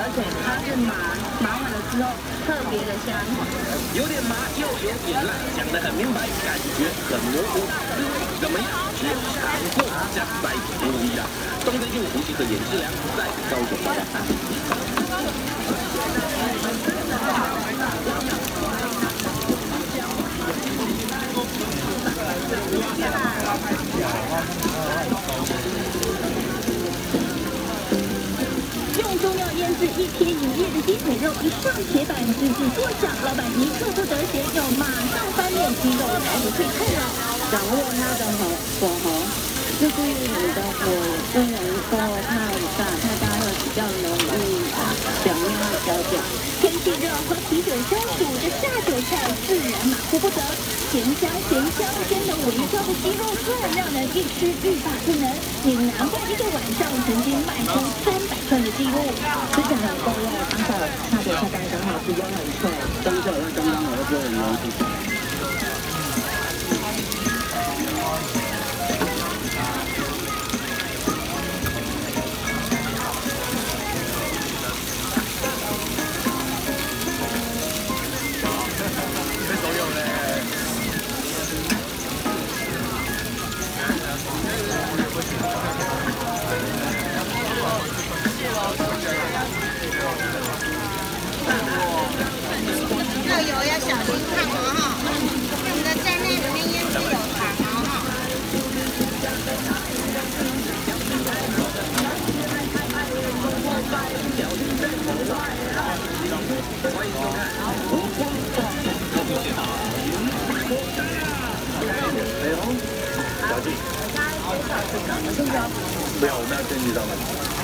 且它是麻完了之后特别的香。 有点麻又有点辣，讲得很明白，感觉很模糊，滋味怎么样？只有尝过才不一样。东北就胡锡和严志良在高雄大家看。 用中药腌制1天1夜的鸡腿肉，一上铁板自制剁小，老板一刻不得闲，要马上翻面，鸡肉才不脆脆了。掌握它的火候，就是你的火不能够太大会比较容易表面会焦掉。天气热，喝啤酒消暑的下酒菜自然马虎不得。咸香鲜的微焦的鸡肉串，让人一吃欲罢不能。也难怪一个晚上曾经卖出300串的记录。吃起来很够肉，刚好下酒菜刚刚好吃又很脆， 刚好不会很油腻。 热油要小心烫哦哈，你的在内里面腌制有糖哦哈。 欢迎收看无光哎呦，小静，不要，我们要先去上面。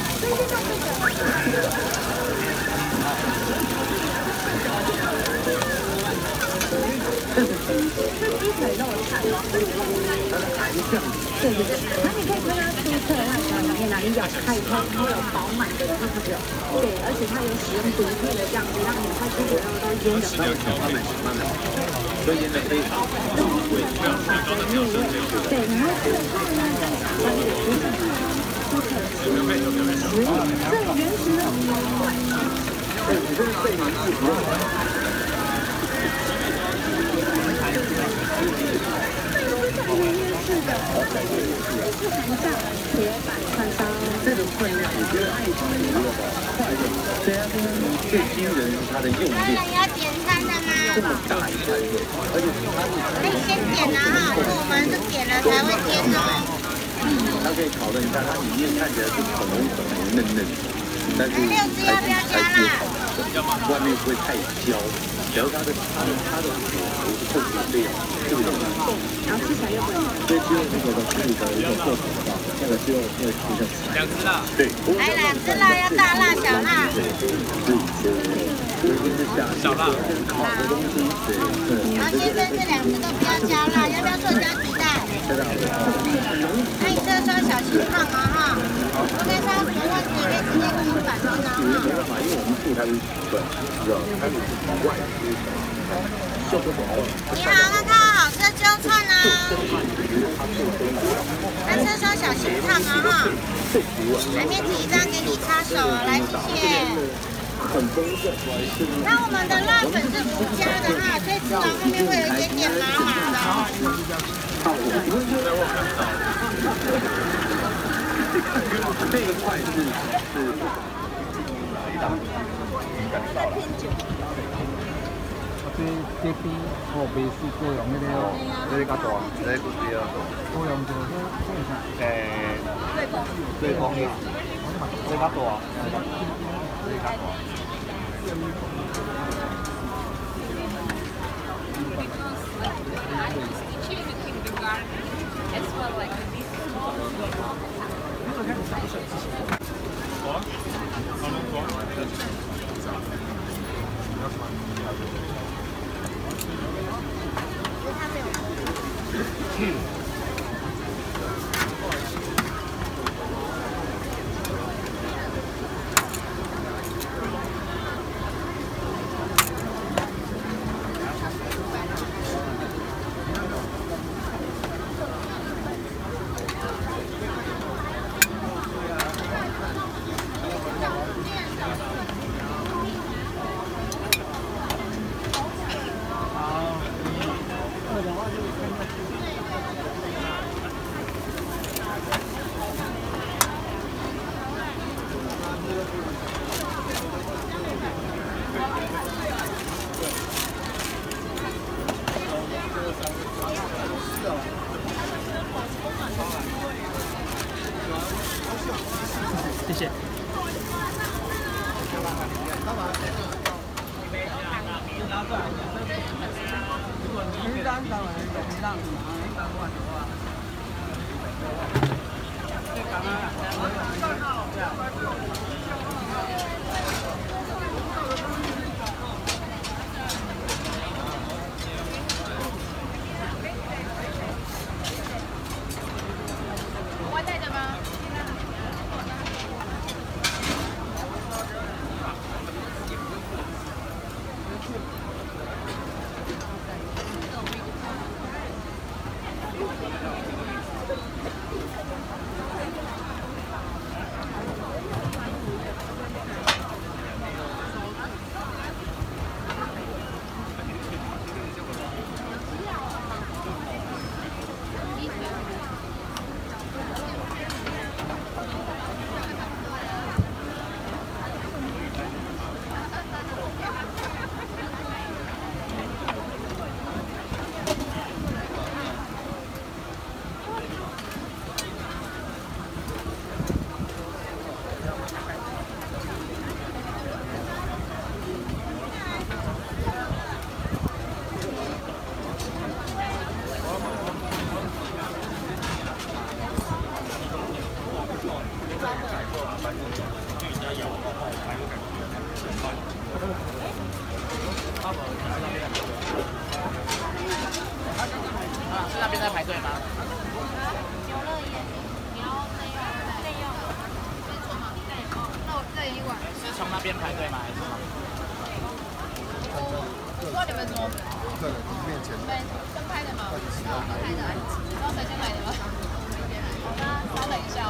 这是鸡腿肉串， 它的含酱。 对。那你可以看它出菜，它喜欢哪里咬开以后会有饱满的鸡腿肉，对，而且它有使用独特的酱汁，让每块鸡腿肉都腌得很好。 慢慢，所以腌得非常对， 对，然后这个菜呢，它也不是不可食用，最原始的。 对，你这个最难吃不了。 是的，是含上铁板串烧。 这个分量，我觉得爱情比较快的。对啊，最惊人是它的用当量。 然要点餐的吗？ 这么大一块肉，而且它是可以先点啊哈，我们是点了才会煎哦。 它可以烤的，你看它里面看起来是粉红嫩嫩，但是 6只要不要加辣？ 外面不会太焦。然后它的火候是控制非常这个东西， 然后吃起来又不辣。 所以鸡肉那个的处理的一个过程的话，那个鸡肉会比较 2只辣。 对， 来2只辣，要大辣小辣。 小辣。 烤的东西，对。 然后先生这2只都不要加辣，要不要做加鸡蛋？那你这个说小心烫哦哈。OK，他有什么问题可以直接跟我们反映哦哈。 没办法，因为我们住它是习惯，知道它是外受不了。 你好，那看好吃的鸡肉串哦。那这说小心烫哦哈。来面纸一张给你擦手，来谢谢。那我们的辣粉是不加的哈，所以吃完后面会有一点点麻麻的哦。 这个块是这边后背是做用那个，这个较大，这个对啊，做用做对方的，这个较大，这个较大。 是那边在排队吗？ 游乐园，你要内用，没错吗？那我这一碗。 是从那边排队吗？还是吗？ 我说你们怎么？ 对，面前。 对，分开的吗？分开的。知道谁先来的吗？好的，稍等一下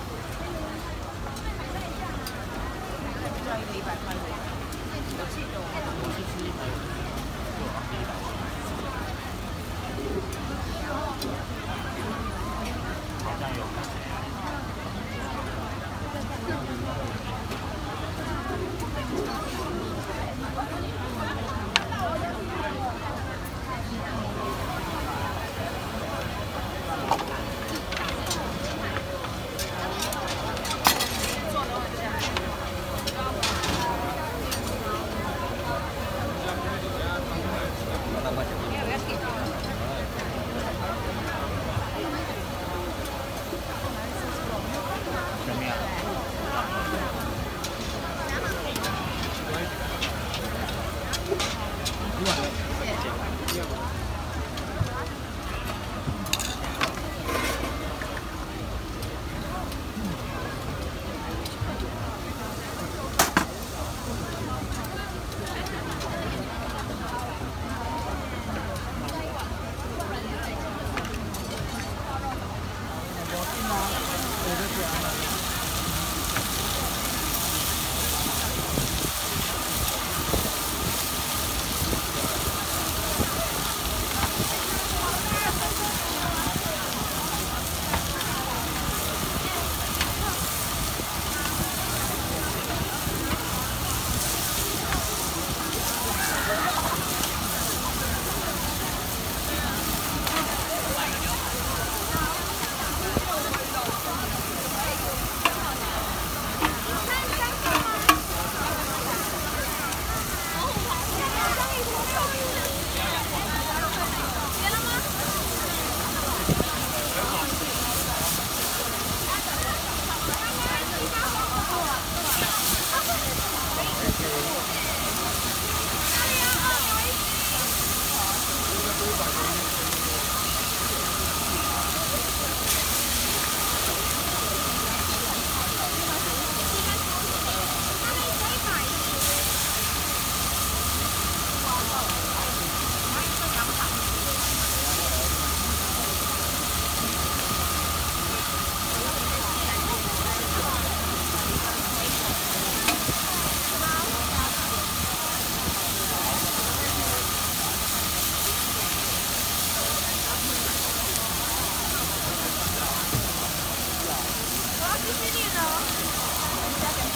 哦。100块。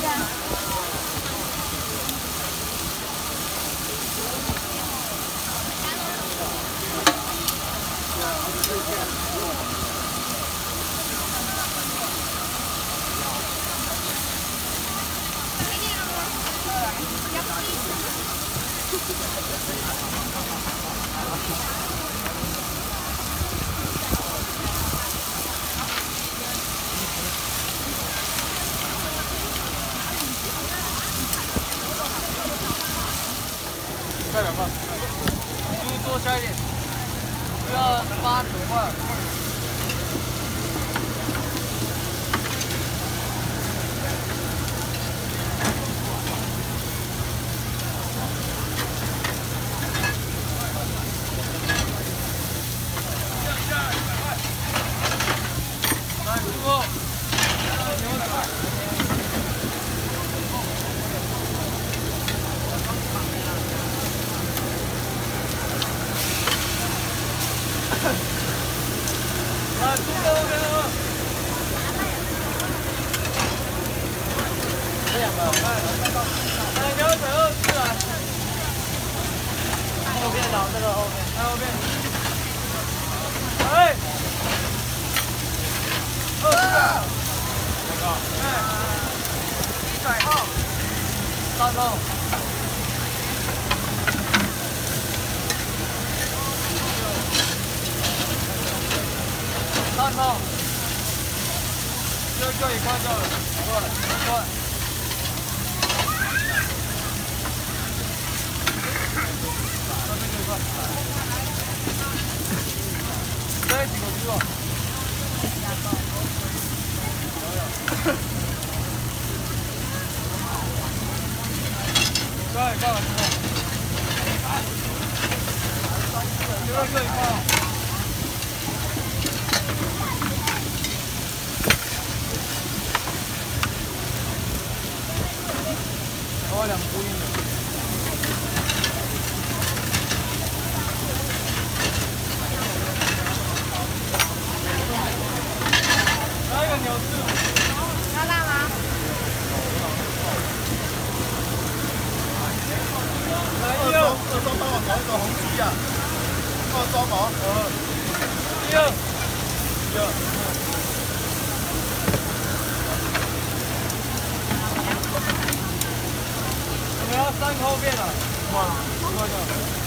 再2份，猪多加一点，不要8、9块。来，猪肉，牛100块。 啊，猪肉OK了。这2个，来，牛120来。后面找这个后面，来后面。哎，2个，100号，3号。 3号，这个也看到了，快！那边9块，再几个猪肉？对，到了之后，这个1块。 2猪硬的，来一个牛翅， 要辣吗？ 来2双帮我搞一个红鸡啊，2双哦，1。 我要3口面了，哇，快点！